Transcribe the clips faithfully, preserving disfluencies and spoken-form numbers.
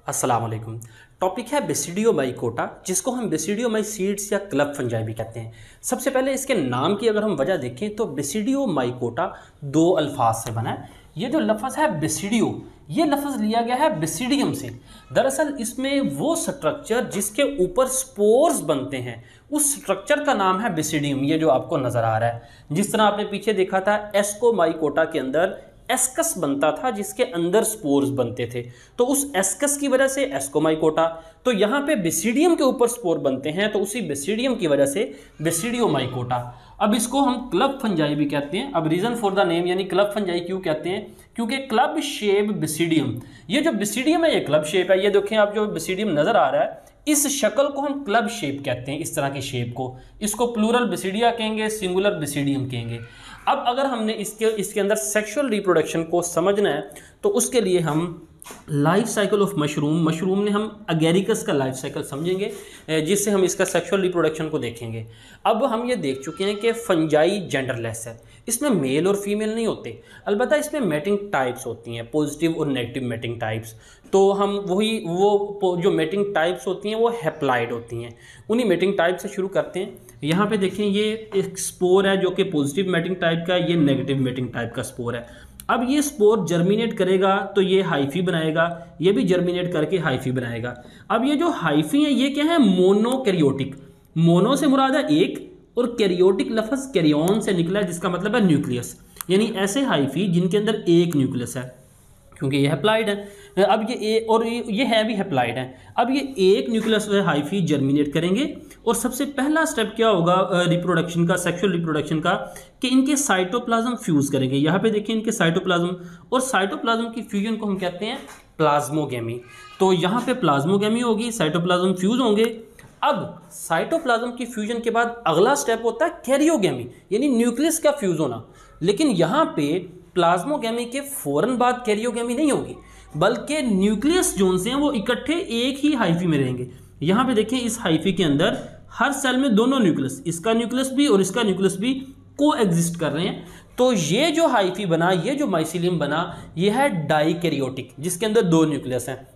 अस्सलाम वालेकुम। टॉपिक है बेसिडियोमाइकोटा, जिसको हम बेसिडियोमाइसीड्स या क्लब फंजाई भी कहते हैं। सबसे पहले इसके नाम की अगर हम वजह देखें तो बेसिडियोमाइकोटा दो अल्फाज से बना है। ये जो लफ्ज़ है बेसिडियो, ये लफ्ज़ लिया गया है बेसिडियम से। दरअसल इसमें वो स्ट्रक्चर जिसके ऊपर स्पोर्स बनते हैं, उस स्ट्रक्चर का नाम है बेसिडियम। ये जो आपको नज़र आ रहा है, जिस तरह आपने पीछे देखा था एस्कोमाइकोटा के अंदर एस्कस बनता था जिसके अंदर स्पोर्स बनते थे, तो उस एस्कस की वजह से एस्कोमाइकोटा। तो यहाँ पे बेसिडियम के ऊपर स्पोर बनते हैं, तो उसी बेसिडियम की वजह से बेसिडियोमाइकोटा। अब इसको हम क्लब फंजाई भी कहते हैं। अब रीज़न फॉर द नेम, यानी क्लब फंजाई क्यों कहते हैं, क्योंकि क्लब शेप बेसिडियम, ये जो बेसिडियम है ये क्लब शेप है। ये देखें आप, जो बेसिडियम नज़र आ रहा है इस शक्ल को हम क्लब शेप कहते हैं। इस तरह की शेप को, इसको प्लूरल बेसिडिया कहेंगे, सिंगुलर बेसिडियम कहेंगे। अब अगर हमने इसके इसके अंदर सेक्सुअल रिप्रोडक्शन को समझना है तो उसके लिए हम life cycle of mushroom mushroom ने हम अगेरिकस का लाइफ साइकिल समझेंगे, जिससे हम इसका सेक्सुअल रिप्रोडक्शन को देखेंगे। अब हम ये देख चुके हैं कि फंजाई जेंडरलेस है, इसमें मेल और फीमेल नहीं होते, अलबत्ता इसमें मैटिंग टाइप्स होती हैं, पॉजिटिव और नेगेटिव मैटिंग टाइप्स। तो हम वही वो जो मैटिंग टाइप्स होती हैं वो हैप्लाइड होती हैं। उन्हीं मैटिंग टाइप से शुरू करते हैं। यहाँ पे देखें, ये एक स्पोर है जो कि पॉजिटिव मैटिंग टाइप का है, ये नेगेटिव मैटिंग टाइप का स्पोर है। अब ये स्पोर जर्मिनेट करेगा तो ये हाइफी बनाएगा, ये भी जर्मिनेट करके हाइफी बनाएगा। अब ये जो हाइफी है ये क्या है, मोनोकैरियोटिक। मोनो से मुराद है एक, और कैरियोटिक लफ्ज़ कैरियन से निकला है जिसका मतलब है न्यूक्लियस, यानी ऐसे हाइफी जिनके अंदर एक न्यूक्लियस है, क्योंकि ये हैप्लाइड है। अब ये ए और ये है भी हैप्लाइड है। अब ये एक न्यूक्लियस हाइफी जर्मिनेट करेंगे, और सबसे पहला स्टेप क्या होगा रिप्रोडक्शन का, सेक्सुअल रिप्रोडक्शन का, कि इनके साइटोप्लाज्म फ्यूज़ करेंगे। यहाँ पे देखिए इनके साइटोप्लाज्म, और साइटोप्लाज्म की फ्यूजन को हम कहते हैं प्लाज्मोगेमी। तो यहाँ पे प्लाज्मोगेमी होगी, साइटोप्लाज्म फ्यूज होंगे। अब साइटोप्लाज्म की फ्यूजन के बाद अगला स्टेप होता है कैरियोगेमी, यानी न्यूक्लियस का फ्यूज होना। लेकिन यहाँ पे प्लाज्मोगेमी के फौरन बाद कैरियोगेमी नहीं होगी, बल्कि न्यूक्लियस जोन से हैं वो इकट्ठे एक ही हाइफी में रहेंगे। यहाँ पे देखें, इस हाइफी के अंदर हर सेल में दोनों न्यूक्लियस, इसका न्यूक्लियस भी और इसका न्यूक्लियस भी को एग्जिस्ट कर रहे हैं। तो ये जो हाइफी बना, ये जो माइसिलियम बना, ये है डाइकैरियोटिक, जिसके अंदर दो न्यूक्लियस हैं।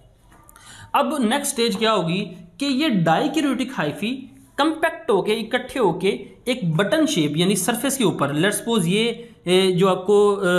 अब नेक्स्ट स्टेज क्या होगी कि ये डाइकैरियोटिक हाइफी कंपैक्ट होके, इकट्ठे होके एक बटन शेप यानी सरफेस के ऊपर, लेट्स सपोज ये जो आपको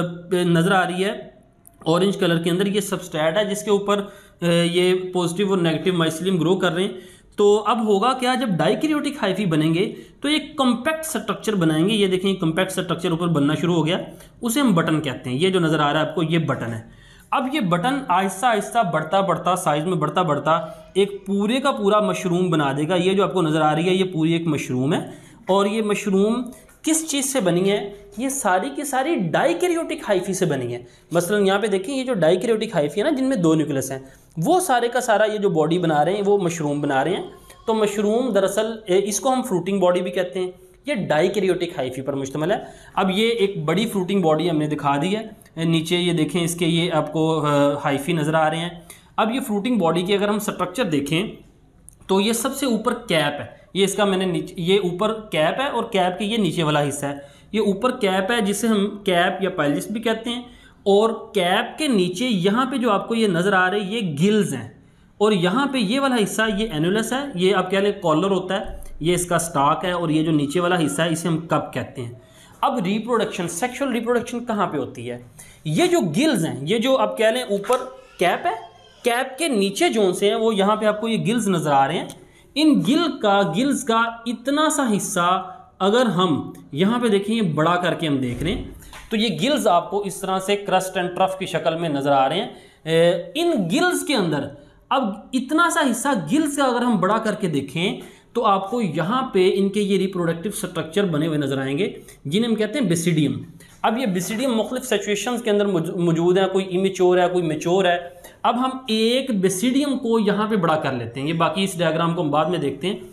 नज़र आ रही है ऑरेंज कलर के अंदर, ये सबस्ट्रेट है जिसके ऊपर ये पॉजिटिव और नेगेटिव माइसिलियम ग्रो कर रहे हैं। तो अब होगा क्या, जब डाइकैरियोटिक हाइफी बनेंगे तो एक कॉम्पैक्ट स्ट्रक्चर बनाएंगे। ये देखें कॉम्पैक्ट स्ट्रक्चर ऊपर बनना शुरू हो गया, उसे हम बटन कहते हैं। ये जो नज़र आ रहा है आपको, ये बटन है। अब ये बटन आहिस्ता आहिस्ता बढ़ता बढ़ता, साइज में बढ़ता बढ़ता एक पूरे का पूरा मशरूम बना देगा। ये जो आपको नज़र आ रही है ये पूरी एक मशरूम है, और ये मशरूम किस चीज़ से बनी है, ये सारी की सारी डाइकैरियोटिक हाइफी से बनी है। मसलन यहाँ पे देखिए, ये जो डाइकैरियोटिक हाइफी है ना, जिनमें दो न्यूक्लियस हैं, वो सारे का सारा ये जो बॉडी बना रहे हैं वो मशरूम बना रहे हैं। तो मशरूम दरअसल इसको हम फ्रूटिंग बॉडी भी कहते हैं। ये डाइकैरियोटिक हाइफी पर मुश्तमिल है। अब ये एक बड़ी फ्रूटिंग बॉडी हमने दिखा दी है। नीचे ये देखें, इसके ये आपको हाइफी नज़र आ रहे हैं। अब ये फ्रूटिंग बॉडी की अगर हम स्ट्रक्चर देखें तो ये सबसे ऊपर कैप है, ये इसका मैंने नीचे, ये ऊपर कैप है और कैप के ये नीचे वाला हिस्सा है। ये ऊपर कैप है जिसे हम कैप या पाइलिस भी कहते हैं, और कैप के नीचे यहाँ पे जो आपको ये नज़र आ रहे हैं ये गिल्स हैं, और यहाँ पे ये वाला हिस्सा ये एनुलस है, ये आप कह लें कॉलर होता है, ये इसका स्टॉक है, और ये जो नीचे वाला हिस्सा है इसे हम कप कहते हैं। अब रिप्रोडक्शन, सेक्सुअल रिप्रोडक्शन कहाँ पे होती है, ये जो गिल्स हैं, ये जो आप कह लें ऊपर कैप है, कैप के नीचे जोन से हैं वो, यहाँ पे आपको ये गिल्स नज़र आ रहे हैं। इन गिल का गिल्स का इतना सा हिस्सा अगर हम यहाँ पे देखें, ये बड़ा करके हम देख रहे हैं, तो ये गिल्स आपको इस तरह से क्रस्ट एंड ट्रफ की शक्ल में नज़र आ रहे हैं। इन गिल्स के अंदर अब इतना सा हिस्सा गिल्स का अगर हम बड़ा करके देखें तो आपको यहाँ पे इनके ये रिप्रोडक्टिव स्ट्रक्चर बने हुए नजर आएंगे, जिन्हें हम कहते हैं बेसिडियम। अब ये बेसिडियम मुख्तलिफ सिचुएशंस के अंदर मौजूद है, कोई इमेच्योर है, कोई मेच्योर है। अब हम एक बेसिडियम को यहाँ पे बड़ा कर लेते हैं, ये बाकी इस डायग्राम को हम बाद में देखते हैं।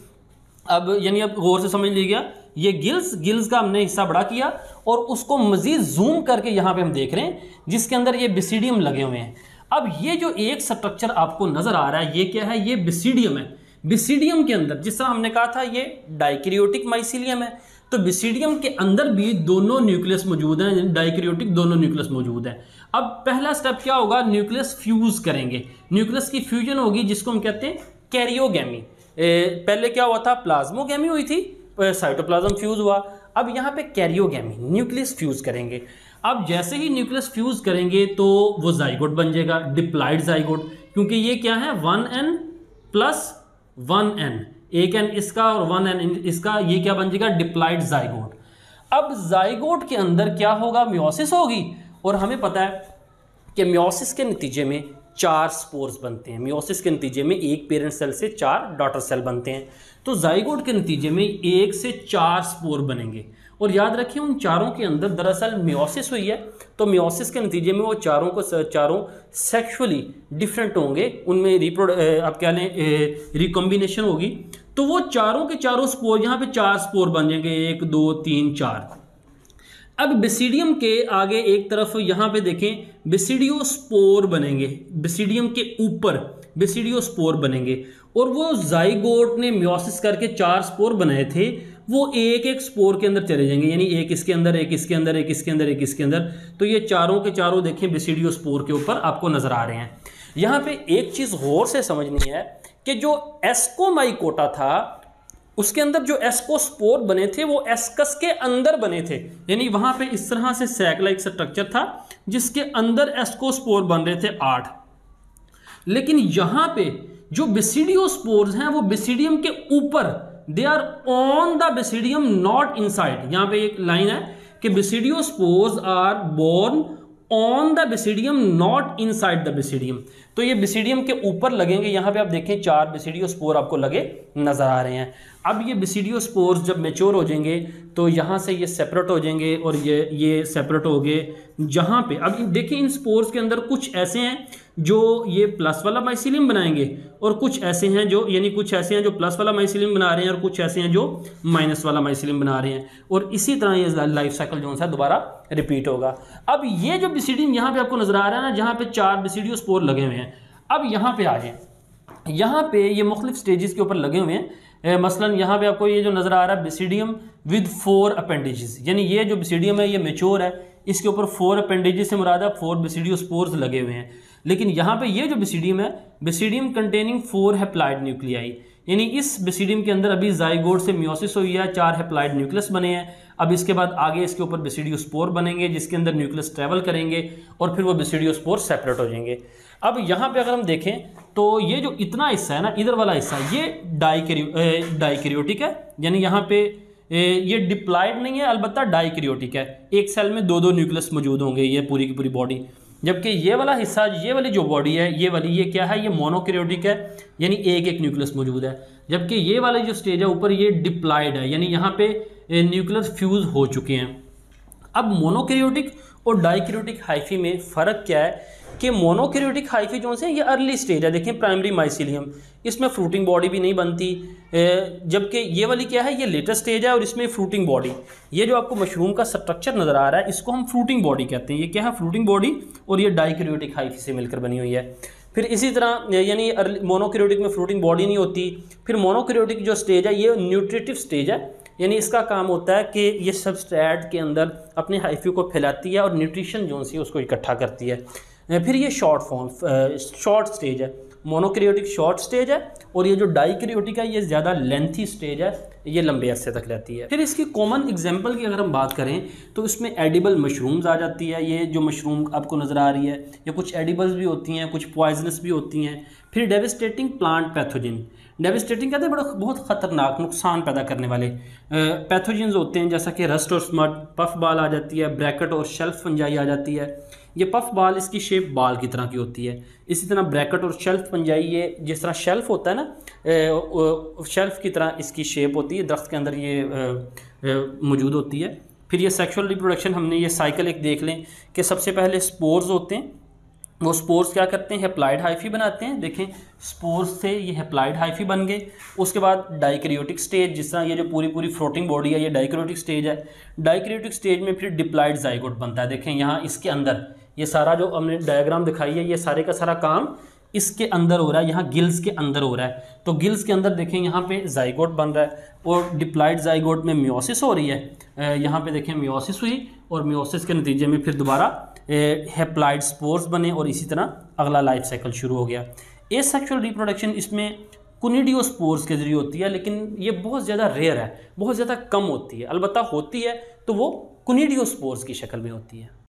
अब यानी अब गौर से समझ लीजिएगा, ये गिल्स गिल्स का हमने हिस्सा बड़ा किया और उसको मजीद जूम करके यहाँ पे हम देख रहे हैं, जिसके अंदर ये बेसिडियम लगे हुए हैं। अब ये जो एक स्ट्रक्चर आपको नजर आ रहा है, ये क्या है, ये बेसिडियम है। बेसिडियम के अंदर जिस तरह हमने कहा था ये डाइकैरियोटिक माइसिलियम है, तो बेसिडियम के अंदर भी दोनों न्यूक्लियस मौजूद हैं, डाइकैरियोटिक दोनों न्यूक्लियस मौजूद हैं। अब पहला स्टेप क्या होगा, न्यूक्लियस फ्यूज करेंगे, न्यूक्लियस की फ्यूजन होगी जिसको हम कहते हैं कैरियोगैमी। पहले क्या हुआ था, प्लाज्मोगैमी हुई थी, साइटोप्लाज्म फ्यूज हुआ, अब यहाँ पे कैरियोगैमी, न्यूक्लियस फ्यूज करेंगे। अब जैसे ही न्यूक्लियस फ्यूज करेंगे तो वो जाइगोट बन जाएगा, डिप्लॉइड जाइगोट, क्योंकि ये क्या है one N plus one N, एक एन इसका और वन एन इसका, ये क्या बन जाएगा डिप्लॉइड जाइगोट। अब जाइगोट के अंदर क्या होगा, मियोसिस होगी, और हमें पता है कि मियोसिस के नतीजे में चार स्पोर्स बनते हैं, मियोसिस के नतीजे में एक पेरेंट सेल से चार डॉटर सेल बनते हैं, तो जाइगोट के नतीजे में एक से चार स्पोर बनेंगे। और याद रखिए उन चारों के अंदर दरअसल मियोसिस हुई है, तो मियोसिस के नतीजे में वो चारों को चारों सेक्सुअली डिफरेंट होंगे, उनमें रिप्रोड आप क्या लें रिकॉम्बिनेशन होगी, तो वो चारों के चारों स्पोर, यहाँ पे चार स्पोर बन जाएंगे, एक दो तीन चार। अब बेसिडियम के आगे एक तरफ यहाँ पे देखें बेसिडियोस्पोर बनेंगे, बेसिडियम के ऊपर बेसिडियोस्पोर बनेंगे, और वो जाइगोट ने मियोसिस करके चार स्पोर बनाए थे, वो एक एक स्पोर के अंदर चले जाएंगे, यानी एक इसके अंदर, एक इसके अंदर, एक इसके अंदर, एक इसके अंदर, तो ये चारों के चारों देखें बेसिडियोस्पोर के ऊपर आपको नजर आ रहे हैं। यहाँ पे एक चीज गौर से समझनी है कि जो एस्कोमाइकोटा था उसके अंदर जो एस्कोस्पोर बने थे वो एस्कस के अंदर बने थे, यानी वहां पे इस तरह से सैक लाइक स्ट्रक्चर था जिसके अंदर एस्कोस्पोर बन रहे थे आठ। लेकिन यहां पे जो बेसिडियोस्पोर्स हैं वो बेसिडियम के ऊपर, they are on the basidium not inside. यहां पे एक लाइन है कि basidiospores are born on the basidium not inside the basidium, तो ये बेसिडियम के ऊपर लगेंगे। यहाँ पे आप देखें चार बेसिडियोस्पोर आपको लगे नजर आ रहे हैं। अब ये बेसिडियोस्पोर्स जब मैच्योर हो जाएंगे तो यहाँ से ये सेपरेट हो जाएंगे और ये ये सेपरेट हो गए जहाँ पे। अब देखिए इन स्पोर्स के अंदर कुछ ऐसे हैं जो ये प्लस वाला माइसिलियम बनाएंगे और कुछ ऐसे हैं जो यानी कुछ ऐसे हैं जो प्लस वाला माइसिलियम बना रहे हैं और कुछ ऐसे हैं जो माइनस वाला माइसिलियम बना रहे हैं, और इसी तरह ये लाइफ साइकिल जो है दोबारा रिपीट होगा। अब ये जो बेसिडियम यहाँ पे आपको नजर आ रहा है ना, जहाँ पे चार बेसिडियोस्पोर लगे हुए हैं, अब यहाँ पे आ जाए, यहाँ पे ये मुख्तलिफ स्टेजेस के ऊपर लगे हुए हैं। ए, मसलन यहाँ पे आपको ये जो नजर आ रहा है बेसिडियम विद फोर अपेंडेजेस, यानी ये जो बेसिडियम है ये मेच्योर है, इसके ऊपर फोर अपेंडेजेस से मुराद है फोर बेसिडियोस्पोर्स लगे हुए हैं। लेकिन यहाँ पे ये जो बेसिडियम है basidium containing four haploid nuclei, यानी इस बेसिडियम के अंदर अभी जाइगोट से मियोसिस हुई है, चार हैप्लॉइड न्यूक्लियस बने हैं। अब इसके बाद आगे इसके ऊपर बेसिडियोस्पोर बनेंगे जिसके अंदर न्यूक्लियस ट्रेवल करेंगे और फिर वो बेसिडियोस्पोर सेपरेट हो जाएंगे। अब यहाँ पे अगर हम देखें तो ये जो इतना हिस्सा है ना, इधर वाला हिस्सा, ये डाइकैरियो डाइकैरियोटिक है, यानी यहाँ पे ये डिप्लॉइड नहीं है, अलबत्ता डाइकैरियोटिक है। एक सेल में दो दो न्यूक्लियस मौजूद होंगे ये पूरी की पूरी बॉडी। जबकि ये वाला हिस्सा, ये वाली जो बॉडी है, ये वाली ये क्या है, ये मोनोकैरियोटिक है, यानी एक एक न्यूक्लियस मौजूद है। जबकि ये वाला जो स्टेज है ऊपर ये डिप्लॉइड है, यानी यहाँ पे न्यूक्लियस फ्यूज हो चुके हैं। अब मोनोकैरियोटिक और डाइकैरियोटिक हाइफी में फ़र्क क्या है कि मोनोकैरियोटिक हाइफी जो है ये अर्ली स्टेज है, देखें प्राइमरी माइसिलियम, इसमें फ्रूटिंग बॉडी भी नहीं बनती, जबकि ये वाली क्या है, ये लेटर स्टेज है और इसमें फ्रूटिंग बॉडी। ये जो आपको मशरूम का स्ट्रक्चर नज़र आ रहा है इसको हम फ्रूटिंग बॉडी कहते हैं। ये क्या है, फ्रूटिंग बॉडी, और ये डाइकैरियोटिक हाइफी से मिलकर बनी हुई है। फिर इसी तरह यानी मोनोकैरियोटिक में फ्रूटिंग बॉडी नहीं होती। फिर मोनोकैरियोटिक जो स्टेज है ये न्यूट्रिटिव स्टेज है, यानी इसका काम होता है कि ये सबस्ट्रेट के अंदर अपने हाइफी को फैलाती है और न्यूट्रिशन जो सी उसको इकट्ठा करती है। फिर ये शॉर्ट फॉर्म शॉर्ट स्टेज है, मोनोकैरियोटिक शॉर्ट स्टेज है, और ये जो डाइकैरियोटिक है ये ज़्यादा लेंथी स्टेज है, ये लंबे अरसे तक रहती है। फिर इसकी कॉमन एग्जांपल की अगर हम बात करें तो इसमें एडिबल मशरूम्स आ जाती है। ये जो मशरूम आपको नज़र आ रही है ये कुछ एडिबल्स भी होती हैं, कुछ पॉइजनस भी होती हैं। फिर डेविस्टेटिंग प्लांट पैथोजन, डेविस्टेटिंग कहते हैं बड़ा बहुत ख़तरनाक नुकसान पैदा करने वाले पैथोजन्स होते हैं, जैसा कि रस्ट और स्मट, पफ बाल आ जाती है, ब्रैकेट और शेल्फ फंजाई आ जाती है। ये पफ बाल इसकी शेप बाल की तरह की होती है। इसी तरह ब्रैकेट और शेल्फ फंजाई, ये जिस तरह शेल्फ होता है ना, शेल्फ की तरह इसकी शेप होती है, दरख्त के अंदर ये मौजूद होती है। फिर ये सेक्सुअल रिप्रोडक्शन, हमने ये साइकिल एक देख लें कि सबसे पहले स्पोर्स होते हैं, वो स्पोर्स क्या करते हैं, हैप्लॉइड हाइफी बनाते हैं। देखें स्पोर्स से ये हैप्लॉइड हाइफी बन गए। उसके बाद डाइकैरियोटिक स्टेज, जिस तरह ये जो पूरी पूरी फ्लोटिंग बॉडी है ये डाइकैरियोटिक स्टेज है। डाइकैरियोटिक स्टेज में फिर डिप्लॉइड जाइगोट बनता है। देखें यहाँ इसके अंदर ये सारा जो हमने डायग्राम दिखाई है ये सारे का सारा काम इसके अंदर हो रहा है, यहाँ गिल्स के अंदर हो रहा है। तो गिल्स के अंदर देखें यहाँ पे जाइगोट बन रहा है और डिप्लॉइड जाइगोट में मियोसिस हो रही है। यहाँ पे देखें मियोसिस हुई और मियोसिस के नतीजे में फिर दोबारा हैप्लॉइड स्पोर्स बने और इसी तरह अगला लाइफ साइकिल शुरू हो गया। एसेक्सुअल रिप्रोडक्शन इसमें कुनिडियोस्पोर्स के जरिए होती है, लेकिन ये बहुत ज़्यादा रेयर है, बहुत ज़्यादा कम होती है। अलबत्ता होती है तो वो कुनिडियोस्पोर्स की शक्ल में होती है।